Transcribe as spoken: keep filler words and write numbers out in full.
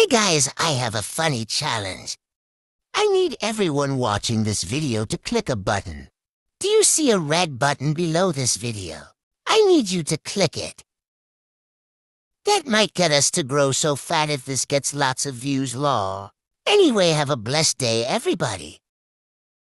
Hey guys, I have a funny challenge. I need everyone watching this video to click a button. Do you see a red button below this video? I need you to click it. That might get us to grow so fat if this gets lots of views law. Anyway, have a blessed day, everybody.